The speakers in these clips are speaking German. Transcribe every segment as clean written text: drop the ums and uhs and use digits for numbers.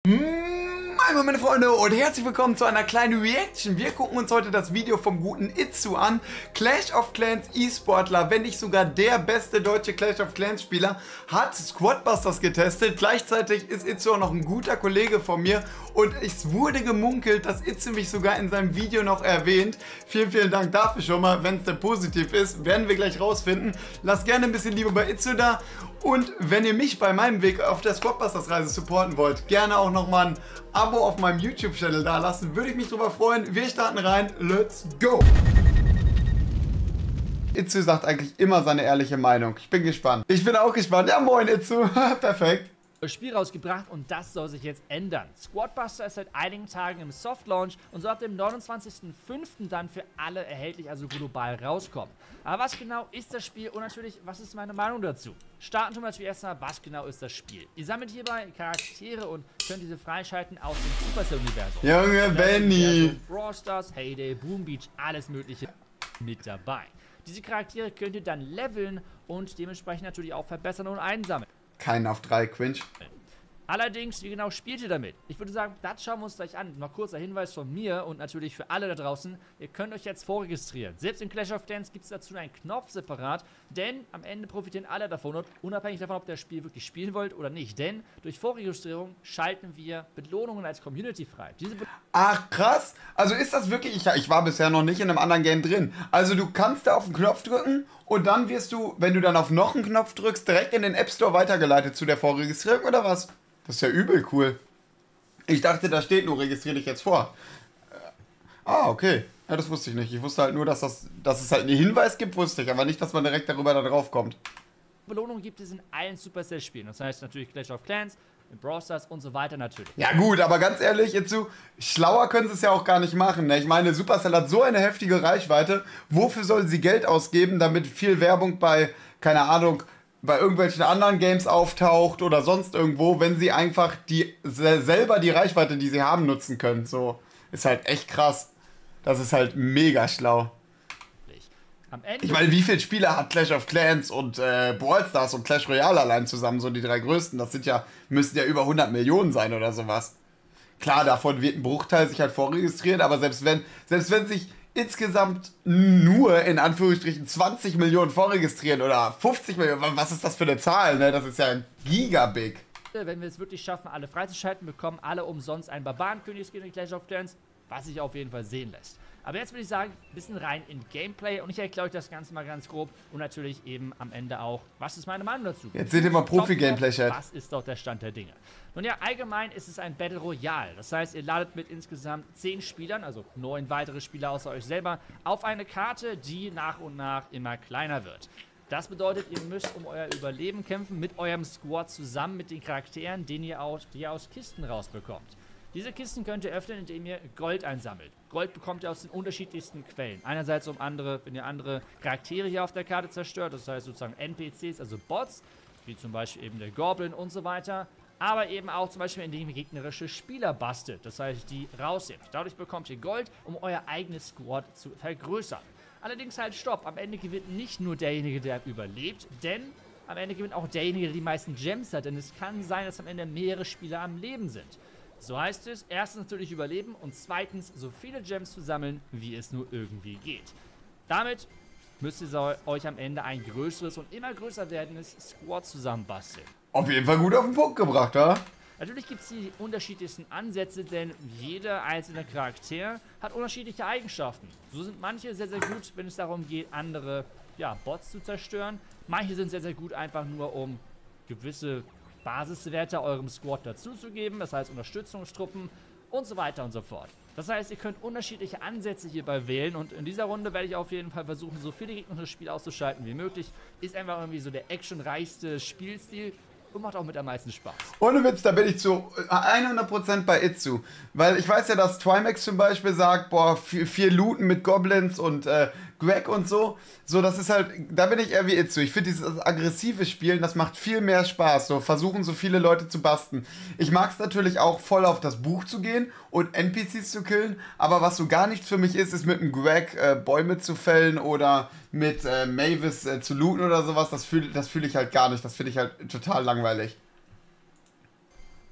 Moin meine Freunde und herzlich willkommen zu einer kleinen Reaction. Wir gucken uns heute das Video vom guten Itzu an. Clash of Clans E-Sportler, wenn nicht sogar der beste deutsche Clash of Clans Spieler, hat Squadbusters getestet. Gleichzeitig ist Itzu auch noch ein guter Kollege von mir und es wurde gemunkelt, dass Itzu mich sogar in seinem Video noch erwähnt. Vielen Dank dafür schon mal. Wenn es denn positiv ist, werden wir gleich rausfinden. Lasst gerne ein bisschen Liebe bei Itzu da. Und wenn ihr mich bei meinem Weg auf der Squadbusters-Reise supporten wollt, gerne auch nochmal ein Abo auf meinem YouTube-Channel da lassen. Würde ich mich drüber freuen. Wir starten rein. Let's go! Itzu sagt eigentlich immer seine ehrliche Meinung. Ich bin gespannt. Ich bin auch gespannt. Ja, moin Itzu. Perfekt. Spiel rausgebracht und das soll sich jetzt ändern. Squadbuster ist seit einigen Tagen im Soft Launch und soll ab dem 29.05. dann für alle erhältlich, also global rauskommen. Aber was genau ist das Spiel und natürlich, was ist meine Meinung dazu? Starten wir natürlich erstmal, was genau ist das Spiel? Ihr sammelt hierbei Charaktere und könnt diese freischalten aus dem Supercell-Universum. Junge Benny! Brawl Stars, Heyday, Boom Beach, alles mögliche mit dabei. Diese Charaktere könnt ihr dann leveln und dementsprechend natürlich auch verbessern und einsammeln. Keinen auf 3, cringe. Allerdings, wie genau spielt ihr damit? Ich würde sagen, das schauen wir uns gleich an. Noch kurzer Hinweis von mir und natürlich für alle da draußen. Ihr könnt euch jetzt vorregistrieren. Selbst in Clash of Clans gibt es dazu einen Knopf separat, denn am Ende profitieren alle davon und unabhängig davon, ob ihr das Spiel wirklich spielen wollt oder nicht. Denn durch Vorregistrierung schalten wir Belohnungen als Community frei. Ach krass, also ist das wirklich, ich war bisher noch nicht in einem anderen Game drin. Also du kannst da auf den Knopf drücken und dann wirst du, wenn du dann auf noch einen Knopf drückst, direkt in den App Store weitergeleitet zu der Vorregistrierung oder was? Das ist ja übel cool. Ich dachte, da steht nur, registriere dich jetzt vor. Okay. Ja, das wusste ich nicht. Ich wusste halt nur, dass es halt einen Hinweis gibt, wusste ich, aber nicht, dass man direkt darüber da drauf kommt. Belohnungen gibt es in allen Supercell-Spielen. Das heißt natürlich Clash of Clans, in Brawl Stars und so weiter natürlich. Ja gut, aber ganz ehrlich, jetzt so schlauer können sie es ja auch gar nicht machen. Ne? Ich meine, Supercell hat so eine heftige Reichweite. Wofür sollen sie Geld ausgeben, damit viel Werbung bei, keine Ahnung, bei irgendwelchen anderen Games auftaucht oder sonst irgendwo, wenn sie einfach selber die Reichweite, die sie haben, nutzen können. So, ist halt echt krass. Das ist halt mega schlau. Am Ende ich meine, wie viele Spieler hat Clash of Clans und Brawl Stars und Clash Royale allein zusammen, so die 3 größten? Das müssten ja über 100 Millionen sein oder sowas. Klar, davon wird ein Bruchteil sich halt vorregistrieren, aber selbst wenn sich insgesamt nur in Anführungsstrichen 20 Millionen vorregistrieren oder 50 Millionen, was ist das für eine Zahl, ne? Das ist ja ein Gigabig. Wenn wir es wirklich schaffen, alle freizuschalten, bekommen alle umsonst einen Barbarenkönigskin in Clash of Clans, was sich auf jeden Fall sehen lässt. Aber jetzt würde ich sagen, ein bisschen rein in Gameplay und ich erkläre euch das Ganze mal ganz grob und natürlich eben am Ende auch, was ist meine Meinung dazu? Jetzt seht ihr mal Profi-Gameplay-Chat. Was ist doch der Stand der Dinge? Nun ja, allgemein ist es ein Battle Royale. Das heißt, ihr ladet mit insgesamt 10 Spielern, also 9 weitere Spieler außer euch selber, auf eine Karte, die nach und nach immer kleiner wird. Das bedeutet, ihr müsst um euer Überleben kämpfen mit eurem Squad zusammen mit den Charakteren, die ihr aus Kisten rausbekommt. Diese Kisten könnt ihr öffnen, indem ihr Gold einsammelt. Gold bekommt ihr aus den unterschiedlichsten Quellen. Einerseits wenn ihr andere Charaktere hier auf der Karte zerstört, das heißt sozusagen NPCs, also Bots, wie zum Beispiel eben der Goblin und so weiter. Aber eben auch zum Beispiel, indem ihr gegnerische Spieler bastelt, das heißt, die rausnimmt. Dadurch bekommt ihr Gold, um euer eigenes Squad zu vergrößern. Allerdings halt stopp, am Ende gewinnt nicht nur derjenige, der überlebt, denn am Ende gewinnt auch derjenige, der die meisten Gems hat, denn es kann sein, dass am Ende mehrere Spieler am Leben sind. So heißt es, erstens natürlich überleben und zweitens so viele Gems zu sammeln, wie es nur irgendwie geht. Damit müsst ihr euch am Ende ein größeres und immer größer werdendes Squad zusammenbasteln. Auf jeden Fall gut auf den Punkt gebracht, ja? Natürlich gibt es die unterschiedlichsten Ansätze, denn jeder einzelne Charakter hat unterschiedliche Eigenschaften. So sind manche sehr gut, wenn es darum geht, andere Bots zu zerstören. Manche sind sehr gut einfach nur, um gewisse Basiswerte eurem Squad dazuzugeben, das heißt Unterstützungstruppen und so weiter und so fort. Das heißt, ihr könnt unterschiedliche Ansätze hierbei wählen und in dieser Runde werde ich auf jeden Fall versuchen, so viele gegnerische Spiele auszuschalten wie möglich. Ist einfach irgendwie so der actionreichste Spielstil und macht auch mit am meisten Spaß. Ohne Witz, da bin ich zu 100% bei Itzu. Weil ich weiß ja, dass Trimax zum Beispiel sagt, boah, viel looten mit Goblins und Greg und so. So, das ist halt, da bin ich eher wie Itzu. Ich finde dieses aggressive Spielen, das macht viel mehr Spaß. So, versuchen so viele Leute zu basten. Ich mag es natürlich auch voll auf das Buch zu gehen und NPCs zu killen. Aber was so gar nichts für mich ist, ist mit einem Greg Bäume zu fällen oder mit Mavis zu looten oder sowas. Das fühl ich halt gar nicht. Das finde ich halt total langweilig.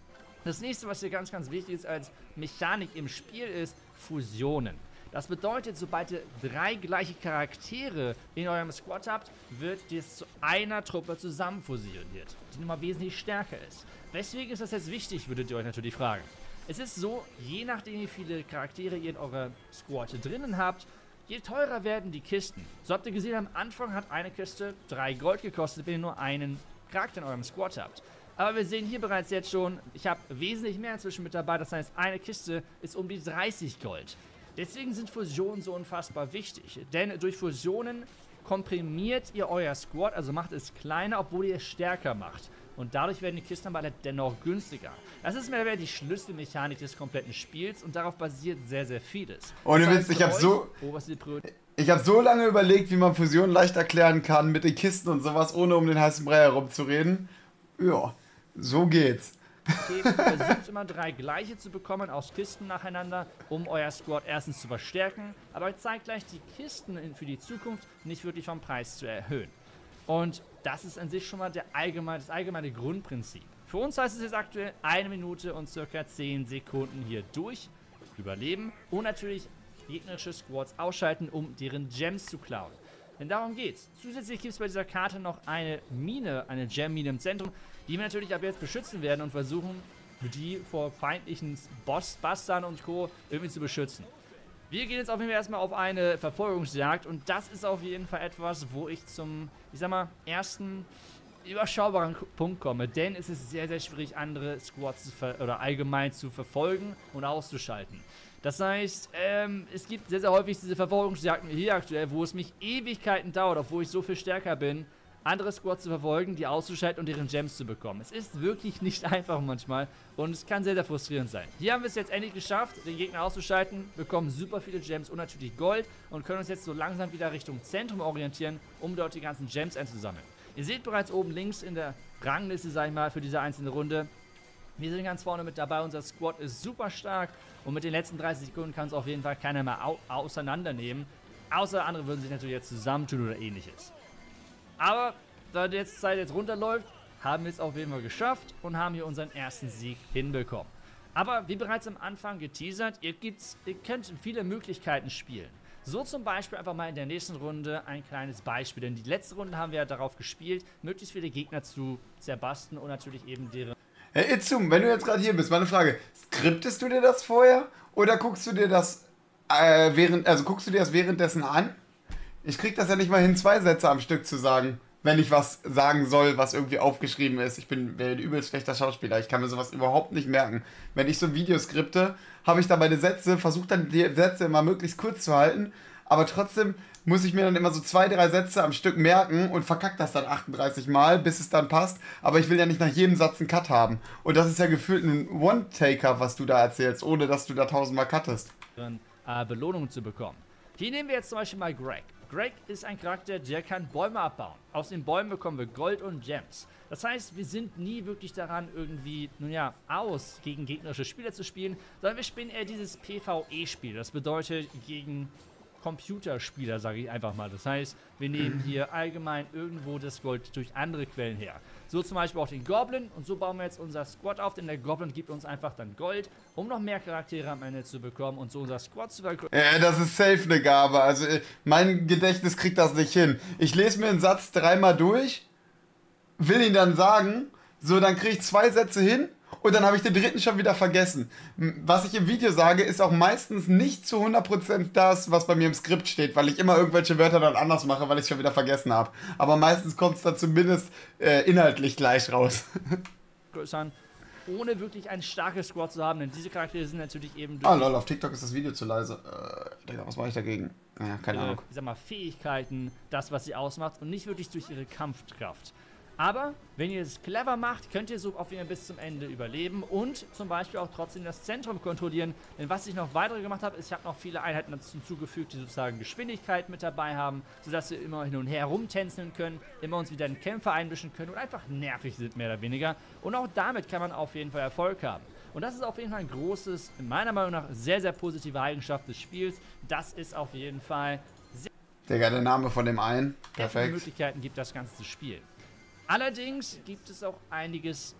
Das nächste, was hier ganz, ganz wichtig ist als Mechanik im Spiel, ist Fusionen. Das bedeutet, sobald ihr 3 gleiche Charaktere in eurem Squad habt, wird dies zu einer Truppe zusammen fusioniert, die nun mal wesentlich stärker ist. Weswegen ist das jetzt wichtig, würdet ihr euch natürlich fragen. Es ist so, je nachdem wie viele Charaktere ihr in eurer Squad drinnen habt, je teurer werden die Kisten. So habt ihr gesehen, am Anfang hat eine Kiste 3 Gold gekostet, wenn ihr nur einen Charakter in eurem Squad habt. Aber wir sehen hier bereits jetzt schon, ich habe wesentlich mehr inzwischen mit dabei, das heißt, eine Kiste ist um die 30 Gold. Deswegen sind Fusionen so unfassbar wichtig, denn durch Fusionen komprimiert ihr euer Squad, also macht es kleiner, obwohl ihr es stärker macht. Und dadurch werden die Kisten aber dennoch günstiger. Das ist mehr die Schlüsselmechanik des kompletten Spiels und darauf basiert sehr, sehr vieles. Ohne Witz, ich habe so lange überlegt, wie man Fusionen leicht erklären kann mit den Kisten und sowas, ohne um den heißen Brei herumzureden. Ja, so geht's. Okay, versucht immer 3 gleiche zu bekommen aus Kisten nacheinander, um euer Squad erstens zu verstärken, aber zeitgleich die Kisten für die Zukunft nicht wirklich vom Preis zu erhöhen. Und das ist an sich schon mal das allgemeine Grundprinzip. Für uns heißt es jetzt aktuell 1 Minute und circa 10 Sekunden hier durch, überleben und natürlich gegnerische Squads ausschalten, um deren Gems zu klauen. Denn darum geht's. Zusätzlich gibt es bei dieser Karte noch eine Mine, eine Gem-Mine im Zentrum, die wir natürlich ab jetzt beschützen werden und versuchen, die vor feindlichen Bustern und Co. irgendwie zu beschützen. Wir gehen jetzt auf jeden Fall erstmal auf eine Verfolgungsjagd und das ist auf jeden Fall etwas, wo ich zum, ich sag mal, ersten überschaubaren Punkt komme, denn es ist sehr, sehr schwierig, andere Squads oder allgemein zu verfolgen und auszuschalten. Das heißt, es gibt sehr, sehr häufig diese Verfolgungsjagden hier aktuell, wo es mich Ewigkeiten dauert, obwohl ich so viel stärker bin, andere Squads zu verfolgen, die auszuschalten und deren Gems zu bekommen. Es ist wirklich nicht einfach manchmal und es kann sehr, sehr frustrierend sein. Hier haben wir es jetzt endlich geschafft, den Gegner auszuschalten, bekommen super viele Gems und natürlich Gold und können uns jetzt so langsam wieder Richtung Zentrum orientieren, um dort die ganzen Gems einzusammeln. Ihr seht bereits oben links in der Rangliste, sag ich mal, für diese einzelne Runde, wir sind ganz vorne mit dabei, unser Squad ist super stark und mit den letzten 30 Sekunden kann es auf jeden Fall keiner mehr auseinandernehmen, außer andere würden sich natürlich jetzt zusammentun oder ähnliches. Aber da die Zeit jetzt runterläuft, haben wir es auf jeden Fall geschafft und haben hier unseren ersten Sieg hinbekommen. Aber wie bereits am Anfang geteasert, ihr könnt viele Möglichkeiten spielen. So zum Beispiel einfach mal in der nächsten Runde ein kleines Beispiel, denn die letzte Runde haben wir ja darauf gespielt, möglichst viele Gegner zu zerbasten und natürlich eben deren... Hey Itzum, wenn du jetzt gerade hier bist, meine Frage, skriptest du dir das vorher oder guckst du dir das währenddessen an? Ich krieg das ja nicht mal hin, 2 Sätze am Stück zu sagen, wenn ich was sagen soll, was irgendwie aufgeschrieben ist. Ich bin ein übelst schlechter Schauspieler, ich kann mir sowas überhaupt nicht merken. Wenn ich so ein Video skripte, habe ich da meine Sätze, versuche dann die Sätze immer möglichst kurz zu halten, aber trotzdem muss ich mir dann immer so 2, 3 Sätze am Stück merken und verkack das dann 38 Mal, bis es dann passt. Aber ich will ja nicht nach jedem Satz einen Cut haben. Und das ist ja gefühlt ein One-Taker, was du da erzählst, ohne dass du da 1000-mal cuttest. Belohnungen zu bekommen. Hier nehmen wir jetzt zum Beispiel mal Greg. Greg ist ein Charakter, der kann Bäume abbauen. Aus den Bäumen bekommen wir Gold und Gems. Das heißt, wir sind nie wirklich daran, irgendwie, nun ja, gegen gegnerische Spieler zu spielen, sondern wir spielen eher dieses PvE-Spiel. Das bedeutet gegen Computerspieler, sage ich einfach mal. Das heißt, wir nehmen hier allgemein irgendwo das Gold durch andere Quellen her. So zum Beispiel auch den Goblin und so bauen wir jetzt unser Squad auf, denn der Goblin gibt uns einfach dann Gold, um noch mehr Charaktere am Ende zu bekommen und so unser Squad zu vergrößern. Ja, das ist safe eine Gabe, also mein Gedächtnis kriegt das nicht hin. Ich lese mir einen Satz 3-mal durch, will ihn dann sagen, so dann kriege ich 2 Sätze hin und dann habe ich den 3. schon wieder vergessen. Was ich im Video sage, ist auch meistens nicht zu 100% das, was bei mir im Skript steht, weil ich immer irgendwelche Wörter dann anders mache, weil ich es schon wieder vergessen habe. Aber meistens kommt es dann zumindest inhaltlich gleich raus. Ohne wirklich ein starkes Squad zu haben, denn diese Charaktere sind natürlich eben... Ah lol, auf TikTok ist das Video zu leise. Was mache ich dagegen? Naja, keine Ahnung. Ich sag mal, Fähigkeiten, das, was sie ausmacht und nicht wirklich durch ihre Kampfkraft. Aber wenn ihr es clever macht, könnt ihr so auf jeden Fall bis zum Ende überleben und zum Beispiel auch trotzdem das Zentrum kontrollieren. Denn was ich noch weitere gemacht habe, ist, ich habe noch viele Einheiten dazu hinzugefügt, die sozusagen Geschwindigkeit mit dabei haben, sodass wir immer hin und her rumtänzeln können, immer uns wieder in Kämpfe einmischen können und einfach nervig sind, mehr oder weniger. Und auch damit kann man auf jeden Fall Erfolg haben. Und das ist auf jeden Fall ein großes, meiner Meinung nach, sehr, sehr positive Eigenschaft des Spiels. Das ist auf jeden Fall sehr... Digga, der Name von dem einen. Perfekt. Möglichkeiten gibt, das Ganze zu spielen. Allerdings gibt es auch einiges,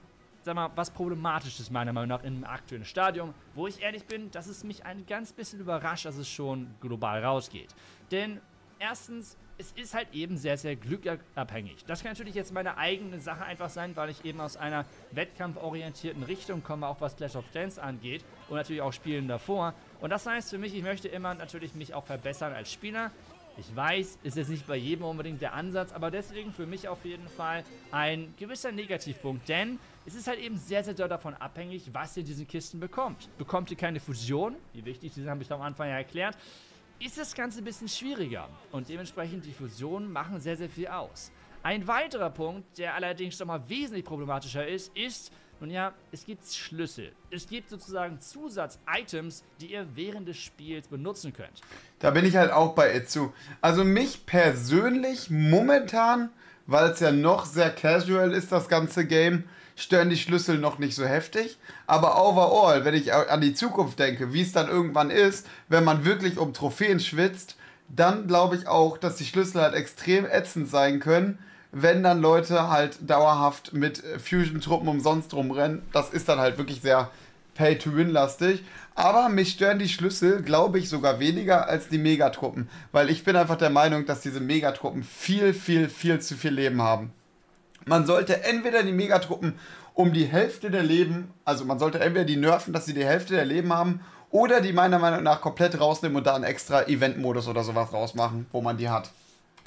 sag mal, was problematisch ist meiner Meinung nach im aktuellen Stadium, wo ich ehrlich bin, dass es mich ein ganz bisschen überrascht, dass es schon global rausgeht. Denn erstens, es ist halt eben sehr, sehr glückabhängig. Das kann natürlich jetzt meine eigene Sache einfach sein, weil ich eben aus einer wettkampforientierten Richtung komme, auch was Clash of Clans angeht und natürlich auch Spielen davor. Und das heißt für mich, ich möchte immer natürlich mich auch verbessern als Spieler. Ich weiß, ist jetzt nicht bei jedem unbedingt der Ansatz, aber deswegen für mich auf jeden Fall ein gewisser Negativpunkt, denn es ist halt eben sehr, sehr doll davon abhängig, was ihr in diesen Kisten bekommt. Bekommt ihr keine Fusion, wie wichtig, diese habe ich am Anfang ja erklärt, ist das Ganze ein bisschen schwieriger und dementsprechend die Fusionen machen sehr, sehr viel aus. Ein weiterer Punkt, der allerdings nochmal wesentlich problematischer ist, nun ja, es gibt Schlüssel. Es gibt sozusagen Zusatz-Items, die ihr während des Spiels benutzen könnt. Da bin ich halt auch bei Itzu. Also mich persönlich momentan, weil es ja noch sehr casual ist, das ganze Game, stören die Schlüssel noch nicht so heftig. Aber overall, wenn ich an die Zukunft denke, wie es dann irgendwann ist, wenn man wirklich um Trophäen schwitzt, dann glaube ich auch, dass die Schlüssel halt extrem ätzend sein können, wenn dann Leute halt dauerhaft mit Fusion-Truppen umsonst rumrennen. Das ist dann halt wirklich sehr Pay-to-Win-lastig. Aber mich stören die Schlüssel, glaube ich, sogar weniger als die Megatruppen. Weil ich bin einfach der Meinung, dass diese Megatruppen viel zu viel Leben haben. Man sollte entweder die Megatruppen um die Hälfte der Leben, also man sollte entweder die nerven, dass sie die Hälfte der Leben haben, oder die meiner Meinung nach komplett rausnehmen und da einen extra Event-Modus oder sowas rausmachen, wo man die hat.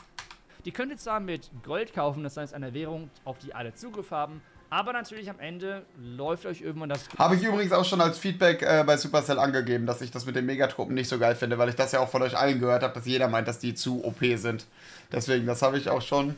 Die könnt ihr zwar mit Gold kaufen, das heißt eine Währung, auf die alle Zugriff haben, aber natürlich am Ende läuft euch irgendwann das... Habe ich übrigens auch schon als Feedback bei Supercell angegeben, dass ich das mit den Megatruppen nicht so geil finde, weil ich das ja auch von euch allen gehört habe, dass jeder meint, dass die zu OP sind. Deswegen, das habe ich auch schon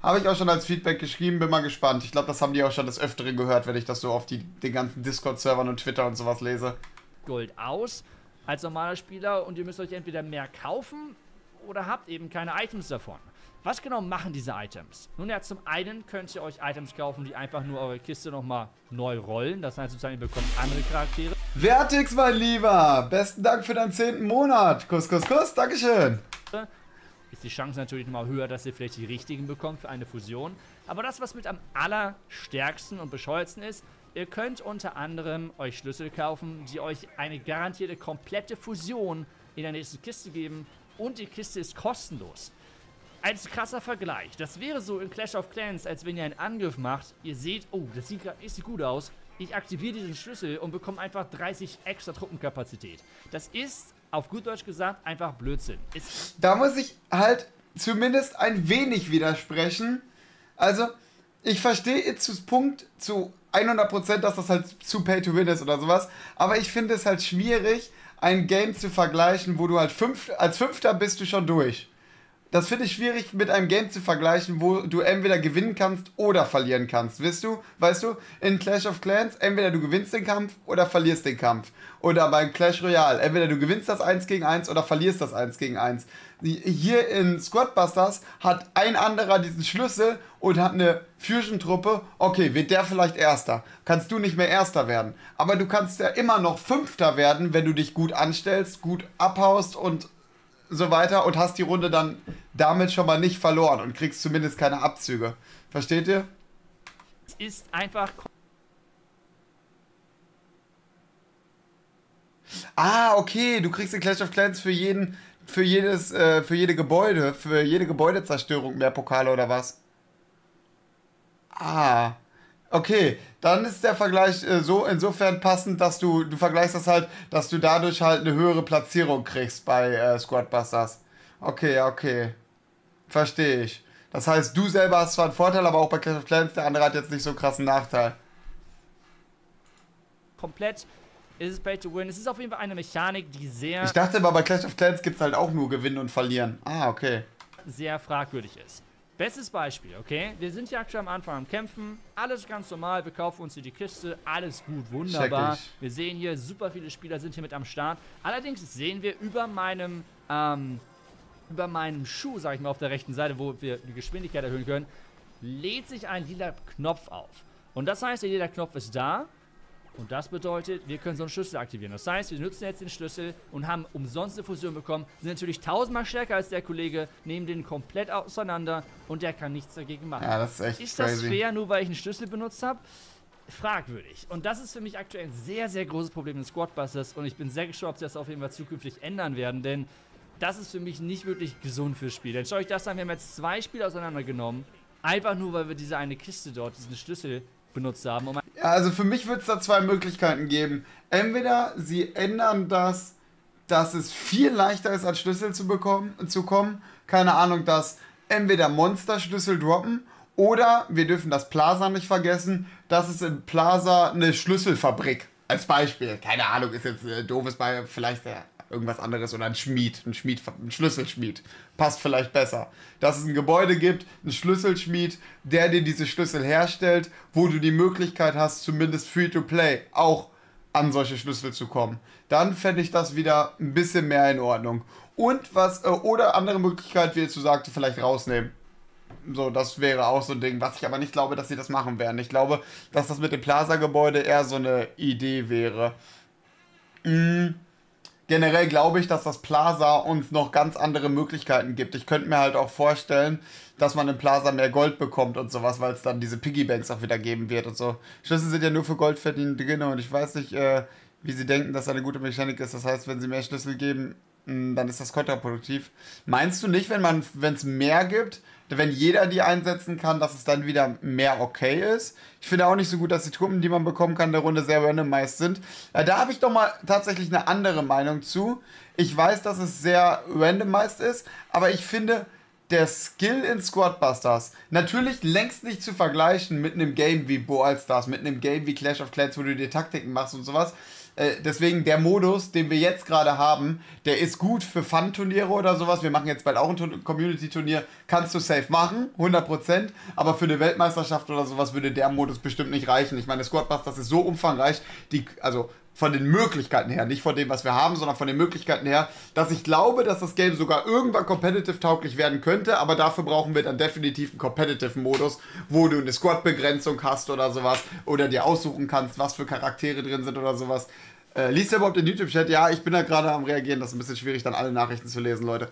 als Feedback geschrieben, bin mal gespannt. Ich glaube, das haben die auch schon des Öfteren gehört, wenn ich das so auf den ganzen Discord-Servern und Twitter und sowas lese. Gold aus als normaler Spieler und ihr müsst euch entweder mehr kaufen oder habt eben keine Items davon. Was genau machen diese Items? Nun ja, zum einen könnt ihr euch Items kaufen, die einfach nur eure Kiste nochmal neu rollen. Das heißt sozusagen, ihr bekommt andere Charaktere. Vertix, mein Lieber! Besten Dank für deinen 10. Monat. Kuss, Kuss, Kuss. Dankeschön. Ist die Chance natürlich nochmal höher, dass ihr vielleicht die richtigen bekommt für eine Fusion. Aber das, was mit am allerstärksten und bescheuertsten ist, ihr könnt unter anderem euch Schlüssel kaufen, die euch eine garantierte komplette Fusion in der nächsten Kiste geben. Und die Kiste ist kostenlos. Als krasser Vergleich, das wäre so in Clash of Clans, als wenn ihr einen Angriff macht, ihr seht, oh, das sieht gerade nicht so gut aus, ich aktiviere diesen Schlüssel und bekomme einfach 30 extra Truppenkapazität. Das ist, auf gut Deutsch gesagt, einfach Blödsinn. Da muss ich halt zumindest ein wenig widersprechen. Also, ich verstehe Itzus Punkt zu 100%, dass das halt zu Pay-to-Win ist oder sowas, aber ich finde es halt schwierig, ein Game zu vergleichen, wo du halt als Fünfter bist du schon durch. Das finde ich schwierig mit einem Game zu vergleichen, wo du entweder gewinnen kannst oder verlieren kannst. Weißt du, in Clash of Clans, entweder du gewinnst den Kampf oder verlierst den Kampf. Oder beim Clash Royale, entweder du gewinnst das 1 gegen 1 oder verlierst das 1 gegen 1. Hier in Squadbusters hat ein anderer diesen Schlüssel und hat eine Fusion-Truppe. Okay, wird der vielleicht Erster? Kannst du nicht mehr Erster werden. Aber du kannst ja immer noch Fünfter werden, wenn du dich gut anstellst, gut abhaust und so weiter und hast die Runde dann damit schon mal nicht verloren und kriegst zumindest keine Abzüge. Versteht ihr? Es ist einfach... Ah, okay, du kriegst in Clash of Clans für jede Gebäudezerstörung mehr Pokale oder was? Ah, okay, dann ist der Vergleich so insofern passend, dass du vergleichst das halt, dass du dadurch halt eine höhere Platzierung kriegst bei Squadbusters. Okay. Verstehe ich. Das heißt, du selber hast zwar einen Vorteil, aber auch bei Clash of Clans, der andere hat jetzt nicht so einen krassen Nachteil. Komplett ist es Pay to Win. Es ist auf jeden Fall eine Mechanik, die sehr... Ich dachte aber, bei Clash of Clans gibt es halt auch nur Gewinnen und Verlieren. Ah, okay. ...sehr fragwürdig ist. Bestes Beispiel, okay? Wir sind ja aktuell am Anfang am Kämpfen. Alles ganz normal. Wir kaufen uns hier die Kiste. Alles gut, wunderbar. Wir sehen hier, super viele Spieler sind hier mit am Start. Allerdings sehen wir über meinem Schuh, sag ich mal, auf der rechten Seite, wo wir die Geschwindigkeit erhöhen können, lädt sich ein lila Knopf auf. Und das heißt, der lila Knopf ist da. Und das bedeutet, wir können so einen Schlüssel aktivieren. Das heißt, wir nutzen jetzt den Schlüssel und haben umsonst eine Fusion bekommen. Sind natürlich 1000-mal stärker als der Kollege, nehmen den komplett auseinander und der kann nichts dagegen machen. Ja, das ist echt Ist crazy. das fair, nur weil ich einen Schlüssel benutzt habe? fragwürdig. Und das ist für mich aktuell ein sehr, sehr großes Problem in Squadbusters. Und ich bin sehr gespannt, ob sie das auf jeden Fall zukünftig ändern werden. Denn das ist für mich nicht wirklich gesund fürs Spiel. Denn schau euch das an, wir haben jetzt 2 Spiele auseinandergenommen. Einfach nur, weil wir diese eine Kiste dort, diesen Schlüssel benutzt haben. Ja, also für mich wird es da 2 Möglichkeiten geben. Entweder sie ändern das, dass es viel leichter ist, an Schlüssel zu kommen. Keine Ahnung, dass entweder Monster-Schlüssel droppen oder, wir dürfen das Plaza nicht vergessen, dass es in Plaza eine Schlüsselfabrik als Beispiel. Keine Ahnung, ist jetzt doofes bei vielleicht irgendwas anderes oder ein Schlüsselschmied. Passt vielleicht besser. Dass es ein Gebäude gibt, einen Schlüsselschmied, der dir diese Schlüssel herstellt, wo du die Möglichkeit hast, zumindest Free-to-Play auch an solche Schlüssel zu kommen. Dann fände ich das wieder ein bisschen mehr in Ordnung. Und was, oder andere Möglichkeit, wie ich so sagte, vielleicht rausnehmen. So, das wäre auch so ein Ding, was ich aber nicht glaube, dass sie das machen werden. Ich glaube, dass das mit dem Plaza-Gebäude eher so eine Idee wäre. Generell glaube ich, dass das Plaza uns noch ganz andere Möglichkeiten gibt. Ich könnte mir halt auch vorstellen, dass man im Plaza mehr Gold bekommt und sowas, weil es dann diese Piggybanks auch wieder geben wird und so. Schlüssel sind ja nur für Gold verdienen drin und ich weiß nicht, wie sie denken, dass das eine gute Mechanik ist. Das heißt, wenn sie mehr Schlüssel geben, dann ist das kontraproduktiv. Meinst du nicht, wenn es mehr gibt, wenn jeder die einsetzen kann, dass es dann wieder mehr okay ist? Ich finde auch nicht so gut, dass die Truppen, die man bekommen kann, der Runde sehr randomized sind. Da habe ich doch mal tatsächlich eine andere Meinung zu. Ich weiß, dass es sehr randomized ist, aber ich finde, der Skill in Squadbusters, natürlich längst nicht zu vergleichen mit einem Game wie Brawl Stars, mit einem Game wie Clash of Clans, wo du dir Taktiken machst und sowas. Deswegen der Modus, den wir jetzt gerade haben, der ist gut für Fun-Turniere oder sowas. Wir machen jetzt bald auch ein Community-Turnier. Kannst du safe machen, 100%. Aber für eine Weltmeisterschaft oder sowas würde der Modus bestimmt nicht reichen. Ich meine, Squadbusters ist so umfangreich, also von den Möglichkeiten her, nicht von dem, was wir haben, sondern von den Möglichkeiten her, dass ich glaube, dass das Game sogar irgendwann competitive-tauglich werden könnte, aber dafür brauchen wir dann definitiv einen Competitive-Modus, wo du eine Squad-Begrenzung hast oder sowas, oder dir aussuchen kannst, was für Charaktere drin sind oder sowas. Liest ihr überhaupt den YouTube-Chat? Ja, ich bin da gerade am Reagieren, das ist ein bisschen schwierig, dann alle Nachrichten zu lesen, Leute.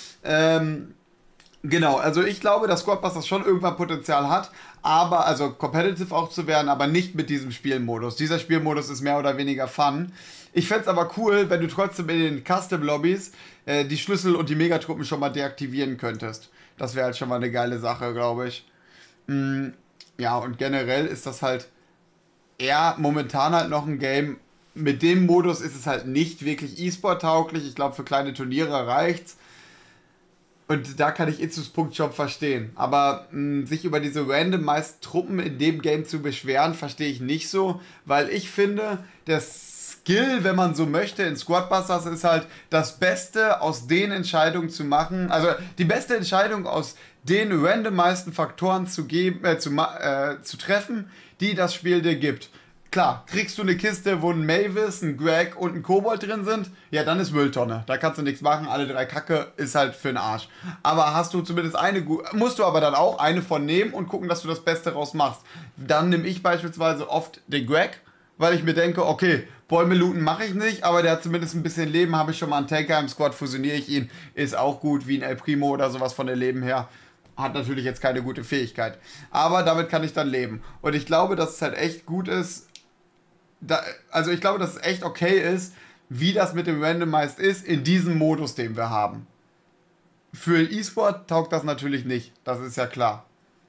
Genau, also ich glaube, dass Squadbusters schon irgendwann Potenzial hat, aber, also competitive auch zu werden, aber nicht mit diesem Spielmodus. Dieser Spielmodus ist mehr oder weniger Fun. Ich fände es aber cool, wenn du trotzdem in den Custom-Lobbys die Schlüssel und die Megatruppen schon mal deaktivieren könntest. Das wäre halt schon mal eine geile Sache, glaube ich. Ja, und generell ist das halt eher momentan halt noch ein Game. Mit dem Modus ist es halt nicht wirklich E-Sport-tauglich. Ich glaube, für kleine Turniere reicht's. Und da kann ich Itzus Punkt schon verstehen. Aber sich über diese randomized Truppen in dem Game zu beschweren, verstehe ich nicht so. Weil ich finde, der Skill, wenn man so möchte, in Squadbusters ist halt das Beste aus den Entscheidungen zu machen. Also die beste Entscheidung aus den randomizeden Faktoren zu treffen, die das Spiel dir gibt. Klar, kriegst du eine Kiste, wo ein Mavis, ein Greg und ein Kobold drin sind, ja, dann ist Mülltonne. Da kannst du nichts machen, alle 3 Kacke, ist halt für den Arsch. Aber hast du zumindest musst du aber dann auch eine von nehmen und gucken, dass du das Beste raus machst. Dann nehme ich beispielsweise oft den Greg, weil ich mir denke, okay, Bäume looten mache ich nicht, aber der hat zumindest ein bisschen Leben, habe ich schon mal einen Tanker im Squad, fusioniere ich ihn, ist auch gut, wie ein El Primo oder sowas von der Leben her. Hat natürlich jetzt keine gute Fähigkeit. Aber damit kann ich dann leben. Und ich glaube, dass es halt echt gut ist, also ich glaube, dass es echt okay ist, wie das mit dem Randomized ist, in diesem Modus, den wir haben. Für E-Sport taugt das natürlich nicht, das ist ja klar.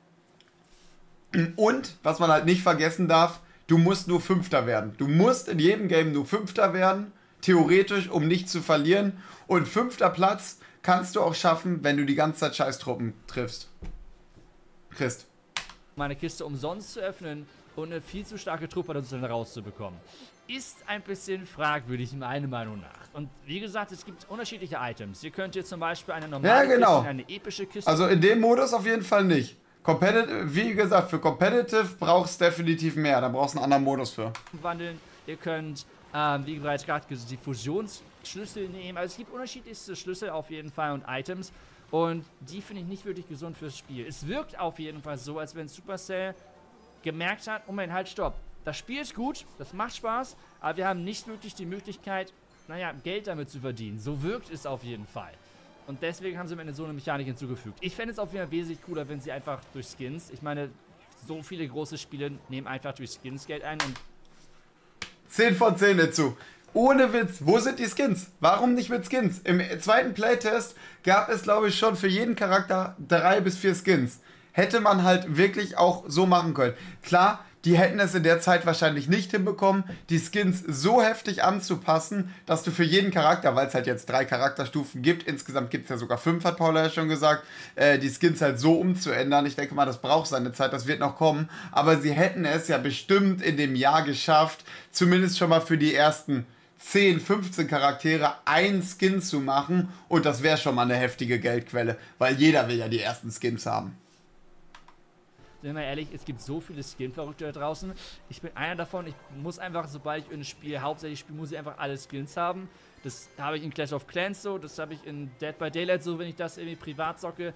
Und, was man halt nicht vergessen darf, du musst nur Fünfter werden. Du musst in jedem Game nur Fünfter werden, theoretisch, um nicht zu verlieren. Und 5. Platz kannst du auch schaffen, wenn du die ganze Zeit Scheißtruppen triffst. Christ. Meine Kiste umsonst zu öffnen und eine viel zu starke Truppe dann rauszubekommen. Ist ein bisschen fragwürdig, meiner Meinung nach. Und wie gesagt, es gibt unterschiedliche Items. Ihr könnt jetzt zum Beispiel eine normale Kiste in eine epische Kiste... Also in dem Modus auf jeden Fall nicht. Wie gesagt, für Competitive brauchst du definitiv mehr. Da brauchst du einen anderen Modus für. ...wandeln. Ihr könnt, wie bereits gerade gesagt, die Fusionsschlüssel nehmen. Also es gibt unterschiedlichste Schlüssel auf jeden Fall und Items. Und die finde ich nicht wirklich gesund fürs Spiel. Es wirkt auf jeden Fall so, als wenn Supercell gemerkt hat, Moment, halt, stopp. Das Spiel ist gut, das macht Spaß, aber wir haben nicht wirklich die Möglichkeit, naja, Geld damit zu verdienen. So wirkt es auf jeden Fall. Und deswegen haben sie am Ende so eine Mechanik hinzugefügt. Ich fände es auf jeden Fall wesentlich cooler, wenn sie einfach durch Skins, ich meine, so viele große Spiele nehmen einfach durch Skins Geld ein und 10 von 10 dazu. Ohne Witz, wo sind die Skins? Warum nicht mit Skins? Im zweiten Playtest gab es, glaube ich, schon für jeden Charakter 3 bis 4 Skins. Hätte man halt wirklich auch so machen können. Klar, die hätten es in der Zeit wahrscheinlich nicht hinbekommen, die Skins so heftig anzupassen, dass du für jeden Charakter, weil es halt jetzt 3 Charakterstufen gibt, insgesamt gibt es ja sogar 5, hat Paula ja schon gesagt, die Skins halt so umzuändern. Ich denke mal, das braucht seine Zeit, das wird noch kommen. Aber sie hätten es ja bestimmt in dem Jahr geschafft, zumindest schon mal für die ersten 10, 15 Charaktere ein Skin zu machen. Und das wäre schon mal eine heftige Geldquelle, weil jeder will ja die ersten Skins haben. Sind wir ehrlich, es gibt so viele Skin-Verrückte da draußen. Ich bin einer davon, ich muss einfach, sobald ich ein Spiel hauptsächlich spiele, muss ich einfach alle Skins haben. Das habe ich in Clash of Clans so, das habe ich in Dead by Daylight so, wenn ich das irgendwie privat zocke.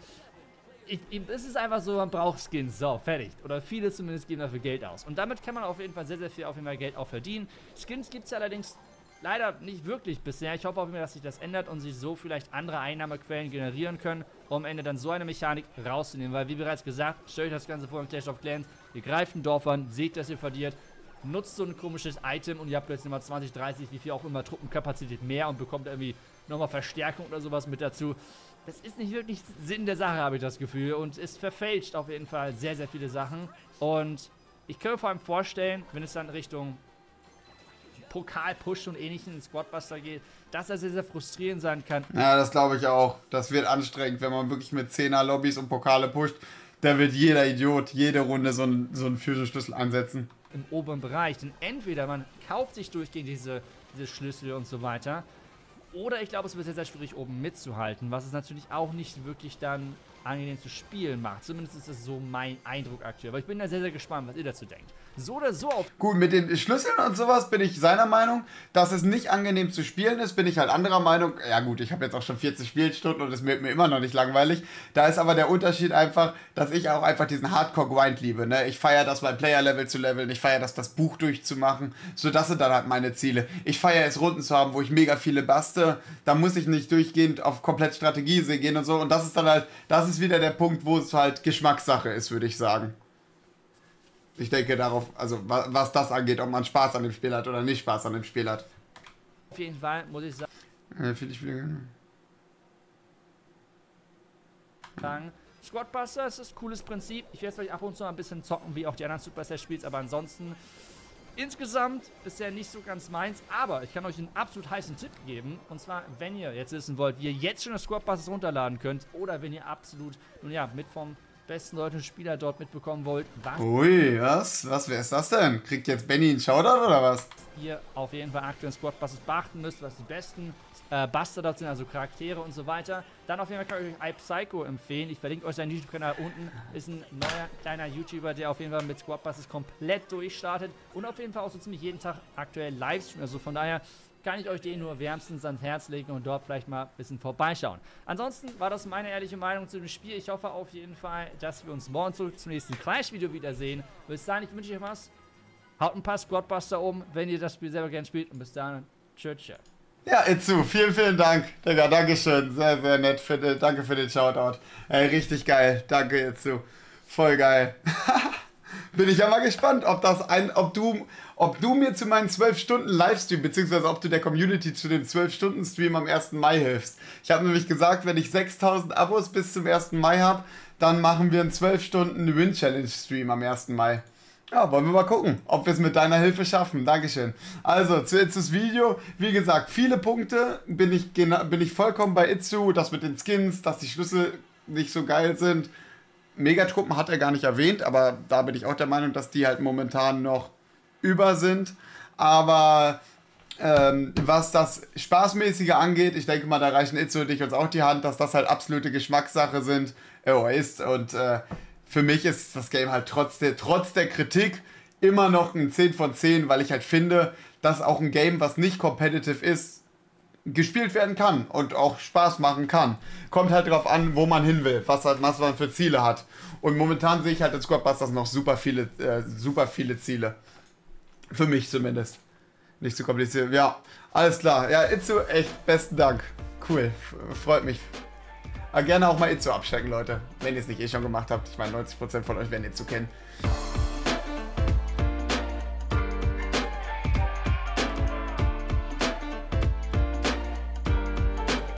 Es ist einfach so, man braucht Skins, so, fertig. Oder viele zumindest geben dafür Geld aus. Und damit kann man auf jeden Fall sehr, sehr viel Geld auch verdienen. Skins gibt es ja allerdings leider nicht wirklich bisher. Ich hoffe auf jeden Fall, dass sich das ändert und sich so vielleicht andere Einnahmequellen generieren können, um am Ende dann so eine Mechanik rauszunehmen. Weil, wie bereits gesagt, stellt euch das Ganze vor in Clash of Clans, ihr greift ein Dorf an, seht, dass ihr verliert, nutzt so ein komisches Item und ihr habt jetzt nochmal 20, 30, wie viel auch immer Truppenkapazität mehr und bekommt irgendwie nochmal Verstärkung oder sowas mit dazu. Das ist nicht wirklich Sinn der Sache, habe ich das Gefühl. Und es verfälscht auf jeden Fall sehr, sehr viele Sachen. Und ich kann mir vor allem vorstellen, wenn es dann Richtung Pokal-Push und ähnlichen Squadbuster geht, dass er sehr, sehr frustrierend sein kann. Ja, das glaube ich auch. Das wird anstrengend, wenn man wirklich mit 10er-Lobbys und Pokale pusht. Da wird jeder Idiot jede Runde so einen Fusion-Schlüssel einsetzen. Im oberen Bereich. Denn entweder man kauft sich durchgehend diese Schlüssel und so weiter, oder ich glaube, es wird sehr, sehr schwierig, oben mitzuhalten, was es natürlich auch nicht wirklich dann angenehm zu spielen macht. Zumindest ist das so mein Eindruck aktuell. Aber ich bin da sehr, sehr gespannt, was ihr dazu denkt. So oder so auf... Gut, mit den Schlüsseln und sowas bin ich seiner Meinung, dass es nicht angenehm zu spielen ist, bin ich halt anderer Meinung. Ja gut, ich habe jetzt auch schon 40 Spielstunden und es wird mir immer noch nicht langweilig. Da ist aber der Unterschied einfach, dass ich auch einfach diesen Hardcore-Grind liebe. Ne? Ich feiere das, mein Player-Level zu leveln, ich feiere das Buch durchzumachen. So, das sind dann halt meine Ziele. Ich feiere es, Runden zu haben, wo ich mega viele baste. Da muss ich nicht durchgehend auf komplett Strategie gehen und so. Und das ist dann halt, das ist wieder der Punkt, wo es halt Geschmackssache ist, würde ich sagen. Ich denke darauf, also was das angeht, ob man Spaß an dem Spiel hat oder nicht Spaß an dem Spiel hat. Auf jeden Fall muss ich sagen, Squadbuster ist ein cooles Prinzip. Ich werde vielleicht ab und zu ein bisschen zocken, wie auch die anderen Supercell-Spiels, aber ansonsten insgesamt bisher nicht so ganz meins. Aber ich kann euch einen absolut heißen Tipp geben. Und zwar, wenn ihr jetzt wissen wollt, wie ihr jetzt schon das Squadbusters runterladen könnt oder wenn ihr absolut, nun ja, mit vom besten deutschen Spieler dort mitbekommen wollt, was... Ui, wer ist das denn? Kriegt jetzt Benny einen Shoutout oder was? Ihr auf jeden Fall aktuell Squadbusters beachten müsst, was die besten Buster dort sind, also Charaktere und so weiter. Dann auf jeden Fall kann ich euch iPsycho empfehlen. Ich verlinke euch seinen YouTube-Kanal unten. Ist ein neuer kleiner YouTuber, der auf jeden Fall mit Squadbusters komplett durchstartet und auf jeden Fall auch so ziemlich jeden Tag aktuell Livestream. Also von daher kann ich euch den nur wärmstens ans Herz legen und dort vielleicht mal ein bisschen vorbeischauen. Ansonsten war das meine ehrliche Meinung zu dem Spiel. Ich hoffe auf jeden Fall, dass wir uns morgen zurück zum nächsten Clash-Video wiedersehen. Bis dahin, ich wünsche euch was. Haut ein paar Squadbuster um, wenn ihr das Spiel selber gerne spielt. Und bis dahin, tschüss. Ja, Itzu, vielen, vielen Dank. Digga, dankeschön. Sehr, sehr nett. Danke für den Shoutout. Ey, richtig geil. Danke, Itzu. Voll geil. Bin ich ja mal gespannt, ob du mir zu meinen 12-Stunden-Livestream, beziehungsweise ob du der Community zu dem 12-Stunden-Stream am 1. Mai hilfst. Ich habe nämlich gesagt, wenn ich 6000 Abos bis zum 1. Mai habe, dann machen wir einen 12-Stunden-Win-Challenge-Stream am 1. Mai. Ja, wollen wir mal gucken, ob wir es mit deiner Hilfe schaffen. Dankeschön. Also, zu Itzus Video. Wie gesagt, viele Punkte bin ich vollkommen bei Itzu. Das mit den Skins, dass die Schlüssel nicht so geil sind. Megatruppen hat er gar nicht erwähnt, aber da bin ich auch der Meinung, dass die halt momentan noch über sind. Aber was das Spaßmäßige angeht, ich denke mal, da reichen Itzu und ich uns auch die Hand, dass das halt absolute Geschmackssache sind, ist. Und für mich ist das Game halt trotz der Kritik immer noch ein 10 von 10, weil ich halt finde, dass auch ein Game, was nicht competitive ist, gespielt werden kann und auch Spaß machen kann. Kommt halt drauf an, wo man hin will, was man für Ziele hat. Und momentan sehe ich halt in Squadbusters noch super viele Ziele. Für mich zumindest. Nicht zu kompliziert. Ja, alles klar. Ja, Itzu, echt besten Dank. Cool. Freut mich. Aber gerne auch mal Itzu abchecken, Leute. Wenn ihr es nicht eh schon gemacht habt. Ich meine, 90% von euch werden Itzu kennen.